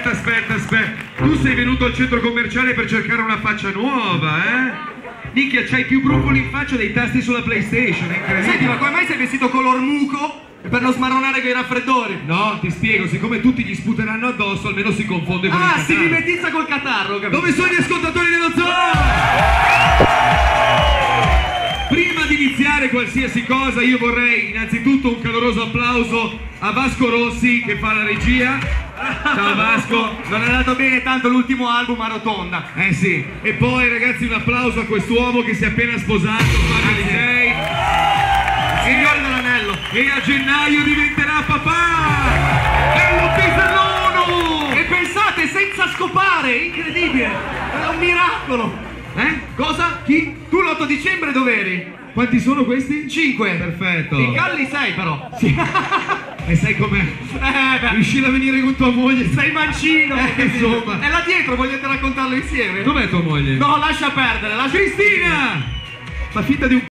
aspetta. Tu sei venuto al centro commerciale per cercare una faccia nuova, eh? Minchia, c'hai più brufoli in faccia dei tasti sulla PlayStation, è incredibile. Senti, ma come mai sei vestito color muco? Per non smarronare con i raffreddori? No, ti spiego, siccome tutti gli sputeranno addosso, almeno si confonde con il Ah, catarro. si mimetizza col catarro, capito? Dove sono gli ascoltatori dello zoo? Prima di iniziare qualsiasi cosa io vorrei innanzitutto un caloroso applauso a Vasco Rossi che fa la regia. Ciao Vasco. Non è andato bene tanto l'ultimo album a Rotonda. Eh sì, e poi ragazzi un applauso a quest'uomo che si è appena sposato, Fabio Lisei, Signore dell'anello. e a gennaio diventerà papà! Bello pisellone! E pensate, senza scopare, incredibile! È un miracolo! Cosa? Chi? Tu l'8 dicembre dov'eri? Quanti sono questi? 5. Perfetto. I galli 6 però. Sì. E sai com'è? Beh, Riuscire a venire con tua moglie? sei mancino! Insomma. E là dietro, volete raccontarlo insieme? Dov'è tua moglie? No, lascia perdere, lascia... Cristina! Fa finta di un